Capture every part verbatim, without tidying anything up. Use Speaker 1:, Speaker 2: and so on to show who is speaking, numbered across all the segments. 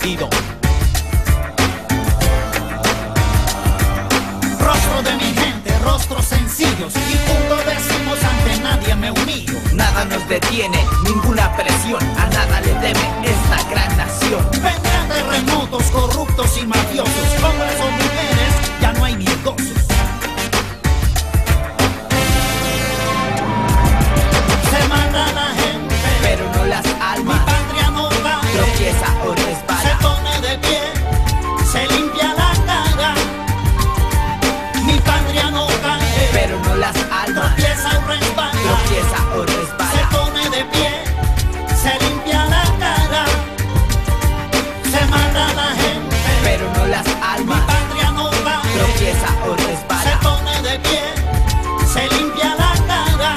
Speaker 1: jodido.
Speaker 2: Rostro de mi gente, rostros sencillos, y punto decimos ante nadie me humillo.
Speaker 1: Nada nos detiene, ninguna presión, a nada le teme esta gran nación.
Speaker 2: Vendrán terremotos, corruptos y mafiosos, hombres o mujeres, ya no hay ni gozos. Se manda la gente,
Speaker 1: pero no las
Speaker 2: mi
Speaker 1: almas.
Speaker 2: patria no cae,
Speaker 1: Tropieza o
Speaker 2: se
Speaker 1: resbala,
Speaker 2: pone de pie, se limpia la cara. Mi patria no cae,
Speaker 1: pero no las almas.
Speaker 2: tropieza o resbala,
Speaker 1: Tropieza o
Speaker 2: se
Speaker 1: resbala,
Speaker 2: pone de pie, se limpia la cara. Se manda la gente,
Speaker 1: pero no las
Speaker 2: mi
Speaker 1: almas.
Speaker 2: patria no cae,
Speaker 1: Tropieza o
Speaker 2: se
Speaker 1: resbala,
Speaker 2: pone de pie, se limpia la cara.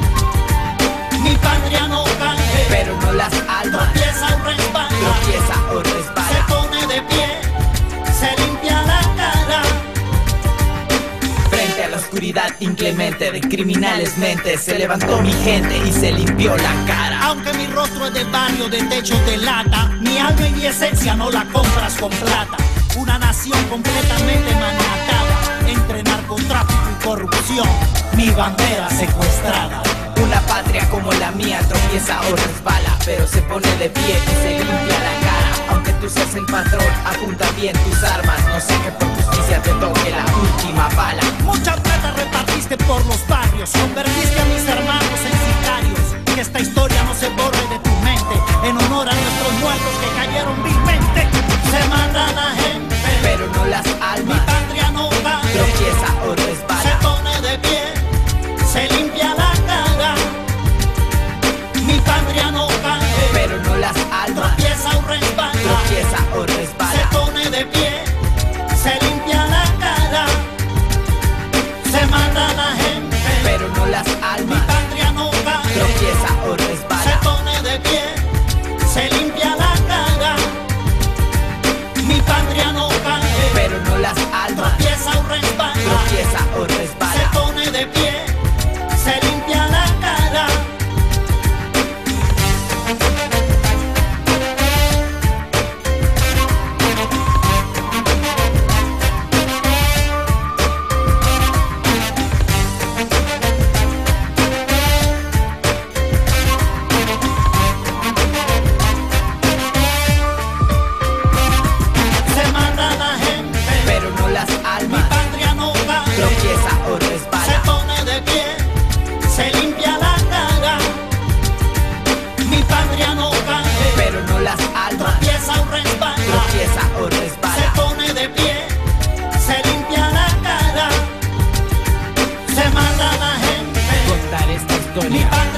Speaker 2: Mi patria no cae,
Speaker 1: pero no las almas.
Speaker 2: tropieza o resbala,
Speaker 1: Tropieza o
Speaker 2: se
Speaker 1: resbala,
Speaker 2: pone de pie, se limpia la cara.
Speaker 1: frente a la oscuridad inclemente de criminales mentes, se levantó mi gente y se limpió la cara.
Speaker 2: Aunque mi rostro es de barrio, de techo de lata, mi alma y mi esencia no la compras con plata. Una nación completamente maniatada entre narcotráfico y corrupción, mi bandera secuestrada.
Speaker 1: Una patria como la mía tropieza o resbala, pero se pone de pie y se limpia la cara. Aunque tú seas el patrón, apunta bien tus armas, no sé que por justicia te toque la última bala.
Speaker 2: Mucha plata repartiste por los barrios, convertiste a mis hermanos en sicarios. Que esta historia no se borre de tu mente, en honor a nuestros muertos que cayeron vilmente. Se manda la gente,
Speaker 1: Pero no las
Speaker 2: mi
Speaker 1: almas.
Speaker 2: patria no cae,
Speaker 1: Tropieza o
Speaker 2: se
Speaker 1: resbala,
Speaker 2: pone de pie, se limpia la cara. Mi patria no cae,
Speaker 1: pero no las almas.
Speaker 2: tropieza o resbala,
Speaker 1: Tropieza o
Speaker 2: se
Speaker 1: resbala,
Speaker 2: pone de pie, se limpia la cara. Se manda la gente,
Speaker 1: pero no las
Speaker 2: mi
Speaker 1: almas.
Speaker 2: patria no cae,
Speaker 1: Tropieza o
Speaker 2: se
Speaker 1: resbala,
Speaker 2: pone de pie, se limpia la cara. Mi patria no cae,
Speaker 1: pero no las almas.
Speaker 2: tropieza o resbala,
Speaker 1: Tropieza o
Speaker 2: se
Speaker 1: resbala,
Speaker 2: pone de pie, se limpia la cara. Se manda la gente,
Speaker 1: pero no las
Speaker 2: mi
Speaker 1: almas.
Speaker 2: patria no cae,
Speaker 1: Tropieza o
Speaker 2: se
Speaker 1: resbala,
Speaker 2: pone de pie, se limpia la cara. Mi patria no cae,
Speaker 1: pero no las almas.
Speaker 2: tropieza o resbala,
Speaker 1: Tropieza o
Speaker 2: se
Speaker 1: resbala,
Speaker 2: pone de pie, se limpia la cara. Se manda la gente,
Speaker 1: contar esta
Speaker 2: mi
Speaker 1: historia.
Speaker 2: patria